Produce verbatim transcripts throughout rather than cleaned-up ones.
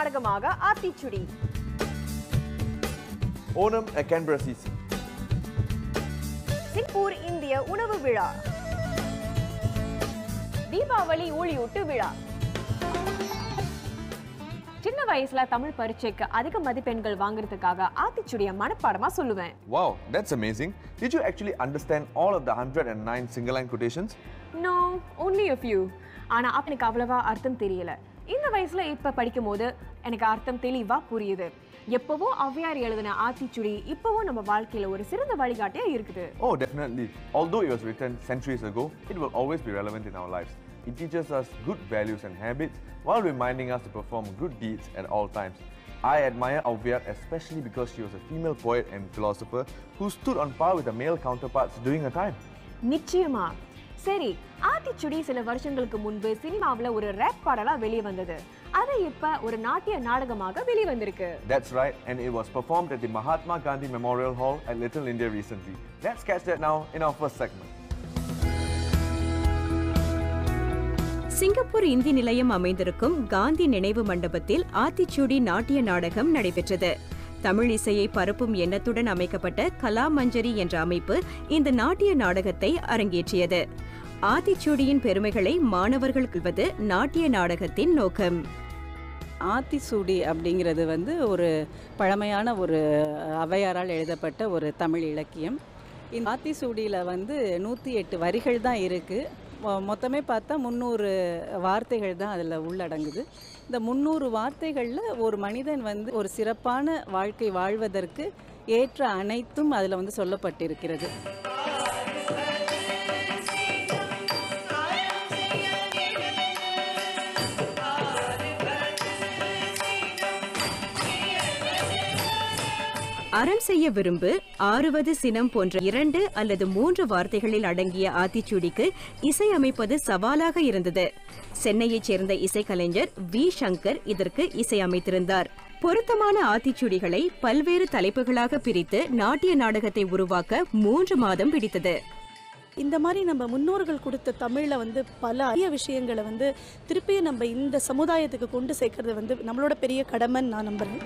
நாடகமாக Aathichudi. Onam at Canberra C C. Singapore இந்திய உணவு விழா. தீபாவளி ஊழியூட்டு விழா. சின்ன வயசுல தமிழ் பரீட்சைக்கு அதிக மதிப்பெண்கள் வாங்குறதுக்காக ஆத்திச்சுடிய மனப்பாடமா சொல்லுவேன். Wow, that's amazing. Did you actually understand all of the one hundred nine single line quotations? No, only a few. ஆனா எனக்கு அவ்வளவா அர்த்தம் தெரியல. இந்த வயசுல இப்ப படிக்கும் போது எனக்கு அர்த்தம் தெளிவா புரியுது. எப்பவோ ஔவையார் எழுதின ஆத்திச்சுடி இப்பவும் நம்ம வாழ்க்கையில ஒரு சிறந்த வழிகாட்டியா இருக்குது. Oh, definitely. Although it was written centuries ago, it will always be relevant in our lives. It teaches us good values and habits while reminding us to perform good deeds at all times. I admire Auviyar especially because she was a female poet and philosopher who stood on par with her male counterparts during her time. நிச்சயமா. சரி, ஆத்திச்சுடி சில வருஷங்களுக்கு முன்பு சினிமாவுல ஒரு rape பாடலா வெளியே வந்தது. அது இப்ப ஒரு நாட்டிய நாடகமாக வெளிவந்திருக்கு. That's right, and it was performed at the Mahatma Gandhi Memorial Hall at Little India recently. Let's catch that now in our first segment. Singapore இந்தி நிலையம் அமைந்திருக்கும் காந்தி நினைவு மண்டபத்தில் ஆத்திச்சூடி நாட்டிய நாடகம் நடைபெற்றது. தமிழ் இசையை பரப்பும் எண்ணத்துடன் அமைக்கப்பட்ட கலாமஞ்சரி என்ற அமைப்பு இந்த நாட்டிய நாடகத்தை அரங்கேற்றியது. ஆத்திச்சூடியின் பெருமைகளை மாணவர்கள் கொள்வது நாட்டிய நாடகத்தின் நோக்கம். ஆத்திச்சூடி அப்படிங்கிறது வந்து ஒரு பழமையான ஒரு ஔவையாரால் எழுதப்பட்ட ஒரு தமிழ் இலக்கியம். இந்த ஆத்திச்சூடியில் வந்து நூற்றி எட்டு வரிகள் தான் இருக்குது. மொத்தமே பார்த்தா முந்நூறு வார்த்தைகள் தான் அதில் உள்ளடங்குது. இந்த முந்நூறு வார்த்தைகளில் ஒரு மனிதன் வந்து ஒரு சிறப்பான வாழ்க்கை வாழ்வதற்கு ஏற்ற அனைத்தும் அதில் வந்து சொல்லப்பட்டிருக்கிறது. அறம் செய்ய விரும்பு, ஆறுவது சினம் போன்ற இரண்டு அல்லது மூன்று வார்த்தைகளில் அடங்கிய ஆத்திச்சூடிக்கு இசையமைப்பது சவாலாக இருந்தது. சென்னையைச் சேர்ந்த இசைக்கலைஞர் வி சங்கர் இதற்கு இசையமைத்திருந்தார். பொருத்தமான ஆத்திச்சூடிகளை பல்வேறு தலைப்புகளாக பிரித்து நாட்டிய நாடகத்தை உருவாக்க மூன்று மாதம் பிடித்தது. இந்த மாதிரி நம்ம முன்னோர்கள் கொடுத்த தமிழில் வந்து பல அரிய விஷயங்களை வந்து திருப்பியும் நம்ம இந்த சமுதாயத்துக்கு கொண்டு சேர்க்கறது வந்து நம்மளோட பெரிய கடமைன்னு நான் நம்புறேன்.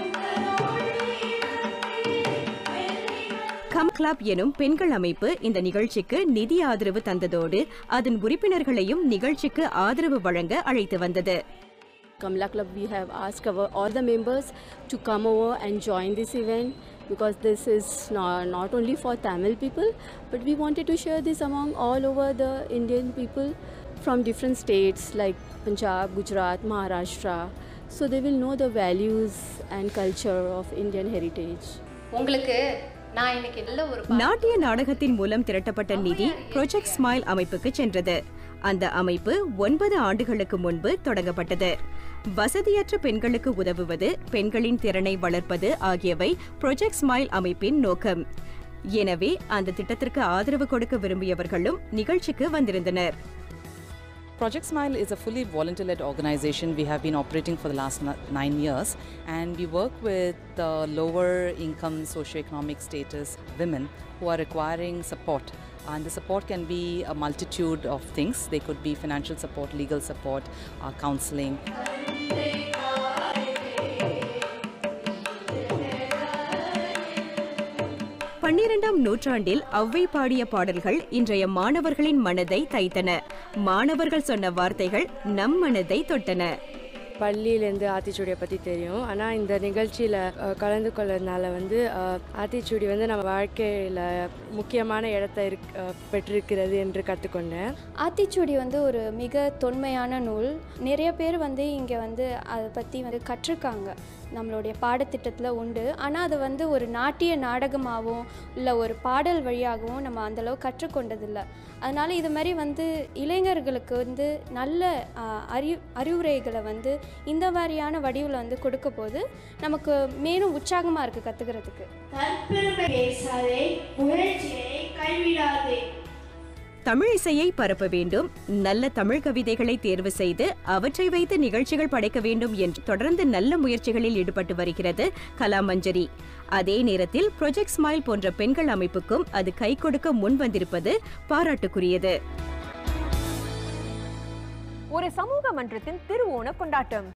கம் கிளப் எனும் பெண்கள் அமைப்பு இந்த நிகழ்ச்சிக்கு நிதி ஆதரவு தந்ததோடு அதன் உறுப்பினர்களையும் நிகழ்ச்சிக்கு ஆதரவு வழங்க அழைத்து வந்தது. Kamla Club, we have asked our, all the members to come over and join this event because this is not, not only for Tamil people, but we wanted to share this among all over the Indian people from different states like Punjab, Gujarat, Maharashtra, so they will know the values and culture of Indian heritage. உங்களுக்கு நாட்டிய நாடகத்தின் மூலம் திரட்டப்பட்ட நிதி project smile அமைப்புக்கு சென்றது. அந்த அமைப்பு ஒன்பது ஆண்டுகளுக்கு முன்பு தொடங்கப்பட்டது. வசதியற்ற பெண்களுக்கு உதவுவது, பெண்களின் திறனை வளர்ப்பது ஆகியவை ப்ராஜெக்ட் ஸ்மைல் அமைப்பின் நோக்கம். எனவே அந்த திட்டத்திற்கு ஆதரவு கொடுக்க விரும்பியவர்களும் நிகழ்ச்சிக்கு வந்திருந்தனர். Project Smile is a fully volunteer-led organization. We have been operating for the last nine years and we work with the lower income socio-economic status women who are requiring support. And the support can be a multitude of things. They could be financial support, legal support, uh, counseling. பன்னிரண்டாம் நூற்றாண்டில் ஔவை பாடிய பாடல்கள் இன்றைய மாணவர்களின் மனதை தைத்தன. மாணவர்கள் சொன்ன வார்த்தைகள் நம் மனதை தொட்டன. பள்ளியிலேருந்து ஆத்திச்சூடியை பற்றி தெரியும். ஆனால் இந்த நிகழ்ச்சியில் கலந்து கொள்ளறதுனால வந்து ஆத்திச்சூடி வந்து நம்ம வாழ்க்கையில் முக்கியமான இடத்தை இருக் பெற்றிருக்கிறது என்று கற்றுக்கொண்டேன். ஆத்திச்சூடி வந்து ஒரு மிக தொன்மையான நூல். நிறைய பேர் வந்து இங்கே வந்து அதை பற்றி வந்து கற்றுருக்காங்க, நம்மளுடைய பாடத்திட்டத்தில் உண்டு. ஆனால் அது வந்து ஒரு நாட்டிய நாடகமாகவும் இல்லை ஒரு பாடல் வழியாகவும் நம்ம அந்தளவு கற்றுக்கொண்டதில்லை. அதனால் இது மாதிரி வந்து இளைஞர்களுக்கு வந்து நல்ல அறி அறிவுரைகளை வந்து இந்த மாதிரியான வடிவில் வந்து கொடுக்க போது நமக்கு மேலும் உற்சாகமாக இருக்குது கற்றுக்கிறதுக்கு. தமிழ் இசையை பரப்ப வேண்டும், நல்ல தமிழ் கவிதைகளை தேர்வு செய்து அவற்றை வைத்து நிகழ்ச்சிகள் படைக்க வேண்டும் என்று தொடர்ந்து நல்ல முயற்சிகளில் ஈடுபட்டு வருகிறது கலாமஞ்சரி. அதே நேரத்தில் ப்ராஜெக்ட் ஸ்மைல் போன்ற பெண்கள் அமைப்புக்கும் அது கை கொடுக்க முன் வந்திருப்பது பாராட்டுக்குரியது. ஒரு சமூக மன்றத்தின் திருவோண கொண்டாட்டம்.